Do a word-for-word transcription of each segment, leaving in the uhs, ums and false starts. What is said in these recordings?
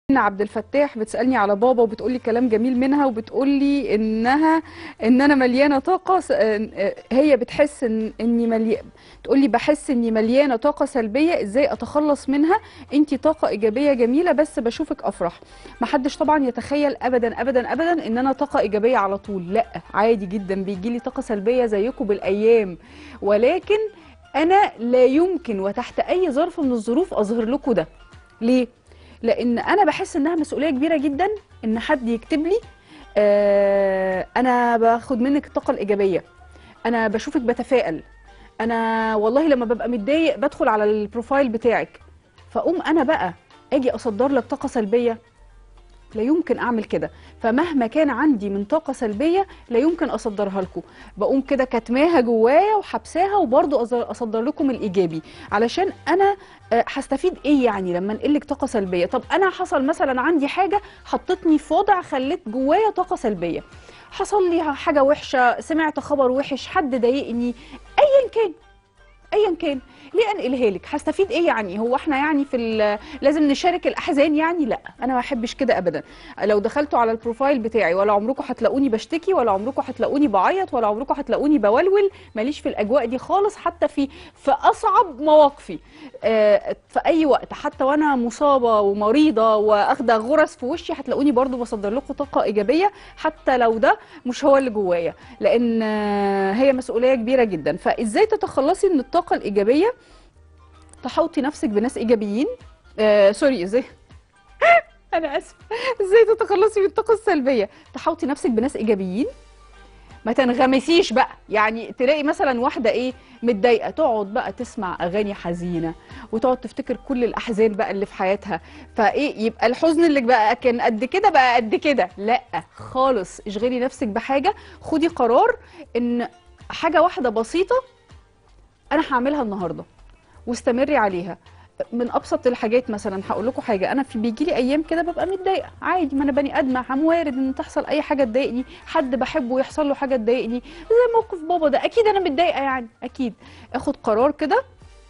عبد الفتاح بتسألني على بابا وبتقول لي كلام جميل منها وبتقول لي انها ان انا مليانه طاقه. هي بتحس ان اني مليانه، تقول لي بحس اني مليانه طاقه سلبيه، ازاي اتخلص منها؟ انتي طاقه ايجابيه جميله بس بشوفك افرح. ما حدش طبعا يتخيل ابدا ابدا ابدا ان انا طاقه ايجابيه على طول، لا عادي جدا بيجي لي طاقه سلبيه زيكم بالايام، ولكن انا لا يمكن وتحت اي ظرف من الظروف اظهر لكم ده. ليه؟ لان انا بحس انها مسؤوليه كبيره جدا ان حد يكتب لي آه انا باخد منك الطاقه الايجابيه، انا بشوفك بتفائل، انا والله لما ببقى متضايق بدخل على البروفايل بتاعك، فاقوم انا بقى اجي اصدر لك طاقه سلبيه؟ لا يمكن اعمل كده. فمهما كان عندي من طاقه سلبيه لا يمكن اصدرها لكم، بقوم كده كاتماها جوايا وحبساها وبرضو اصدر لكم الايجابي. علشان انا هستفيد ايه يعني لما انقلك طاقه سلبيه؟ طب انا حصل مثلا عندي حاجه حطتني في وضع خلت جوايا طاقه سلبيه، حصل لي حاجه وحشه، سمعت خبر وحش، حد ضايقني، ايا كان ايا كان، ليه انقلها لك؟ هستفيد ايه يعني؟ هو احنا يعني في لازم نشارك الاحزان يعني؟ لا، انا ما بحبش كده ابدا. لو دخلتوا على البروفايل بتاعي ولا عمركم هتلاقوني بشتكي، ولا عمركم هتلاقوني بعيط، ولا عمركم هتلاقوني بولول، ماليش في الاجواء دي خالص. حتى في في اصعب مواقفي آه في اي وقت، حتى وانا مصابه ومريضه واخده غرز في وشي، هتلاقوني برضو بصدر لكم طاقه ايجابيه حتى لو ده مش هو اللي جوايا، لان آه هي مسؤوليه كبيره جدا. فازاي تتخلصي من الطاقه الايجابيه؟ تحوطي نفسك بناس ايجابيين. آه سوري، ازاي انا اسف ازاي تتخلصي من الطاقه السلبيه؟ تحوطي نفسك بناس ايجابيين، ما تنغمسيش بقى. يعني تلاقي مثلا واحده ايه متضايقه، تقعد بقى تسمع اغاني حزينه وتقعد تفتكر كل الاحزان بقى اللي في حياتها، فايه يبقى الحزن اللي بقى كان قد كده بقى قد كده. لا خالص، اشغلي نفسك بحاجه، خدي قرار ان حاجه واحده بسيطه انا هعملها النهارده واستمري عليها. من ابسط الحاجات مثلا هقول لكم حاجه، انا في بيجي لي ايام كده ببقى متضايقه عادي، ما انا بني ادمه، هم وارد ان تحصل اي حاجه تضايقني، حد بحبه يحصل له حاجه تضايقني، زي موقف بابا ده، اكيد انا متضايقه يعني، اكيد. اخد قرار كده،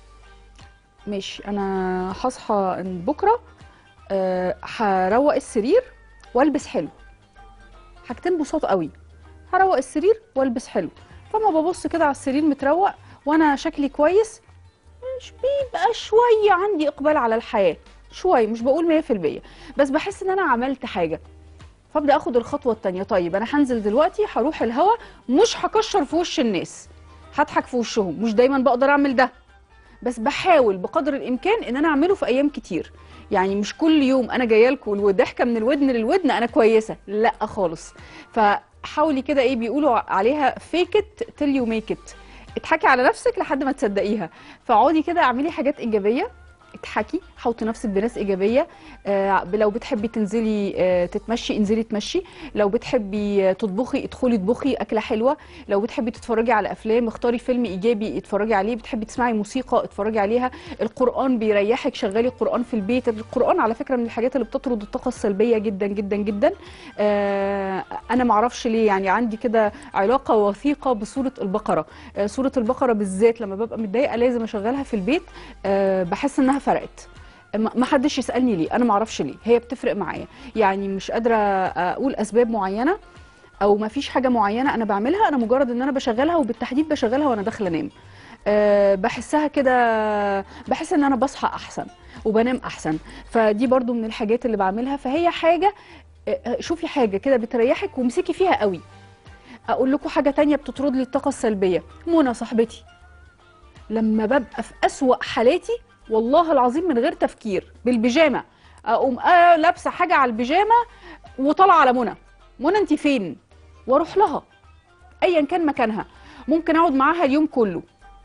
ماشي انا هصحى بكره أه هروق السرير والبس حلو، حاجتين بساط قوي، هروق السرير والبس حلو. فما ببص كده على السرير متروق وانا شكلي كويس، مش بيبقى شويه عندي اقبال على الحياه، شويه، مش بقول مية في المية، بس بحس ان انا عملت حاجه. فابدا اخد الخطوه الثانيه، طيب انا هنزل دلوقتي هروح الهوا، مش هكشر في وش الناس، هضحك في وشهم، مش دايما بقدر اعمل ده، بس بحاول بقدر الامكان ان انا اعمله في ايام كتير. يعني مش كل يوم انا جايه لكم والضحكه من الودن للودن انا كويسه، لا خالص. فحاولي كده، ايه بيقولوا عليها فيك ات تيل يو ميك ات، اضحكي على نفسك لحد ما تصدقيها. فاقعدي كده اعملي حاجات ايجابيه، اضحكي، حوطي نفسك بناس ايجابيه. آه لو بتحبي تنزلي آه تتمشي انزلي تمشي، لو بتحبي تطبخي ادخلي اطبخي اكله حلوه، لو بتحبي تتفرجي على افلام اختاري فيلم ايجابي اتفرجي عليه، بتحبي تسمعي موسيقى اتفرجي عليها، القران بيريحك شغلي قران في البيت. القران على فكره من الحاجات اللي بتطرد الطاقه السلبيه جدا جدا جدا. آه انا معرفش ليه يعني عندي كده علاقه وثيقه بسوره البقره، آه سوره البقره بالذات لما ببقى متضايقه لازم اشغلها في البيت، آه بحس انها فرقت. ما حدش يسالني ليه، انا ما اعرفش ليه، هي بتفرق معايا. يعني مش قادره اقول اسباب معينه او ما فيش حاجه معينه انا بعملها، انا مجرد ان انا بشغلها، وبالتحديد بشغلها وانا داخله انام. أه بحسها كده، بحس ان انا بصحى احسن وبنام احسن. فدي برضو من الحاجات اللي بعملها. فهي حاجه، شوفي حاجه كده بتريحك وامسكي فيها قوي. اقول لكم حاجه تانية بتطرد لي الطاقه السلبيه، منى صاحبتي لما ببقى في اسوأ حالاتي والله العظيم من غير تفكير بالبيجامه، اقوم آه لابسه حاجه على البيجامه وطالعه على منى، منى انت فين؟ واروح لها ايا كان مكانها، ممكن اقعد معاها اليوم كله،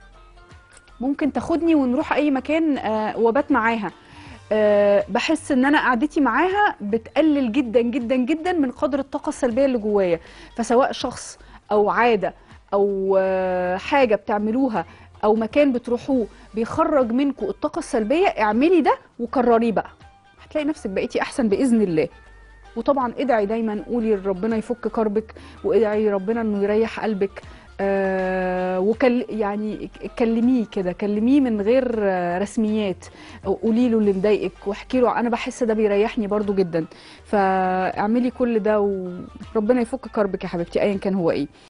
ممكن تاخدني ونروح اي مكان آه وبات معاها. أه بحس ان انا قعدتي معاها بتقلل جدا جدا جدا من قدر الطاقه السلبيه اللي جوايا. فسواء شخص او عاده او أه حاجه بتعملوها او مكان بتروحوه بيخرج منكم الطاقه السلبيه، اعملي ده وكرريه بقى، هتلاقي نفسك بقيتي احسن باذن الله. وطبعا ادعي دايما، قولي ربنا يفك كربك، وادعي ربنا انه يريح قلبك. آه وكل يعني كلميه كده، كلميه من غير آه، رسميات، قولي له اللي مضايقك واحكي له. انا بحس ده بيريحني برضو جدا. فاعملي كل ده وربنا يفك كربك يا حبيبتي ايا كان هو ايه.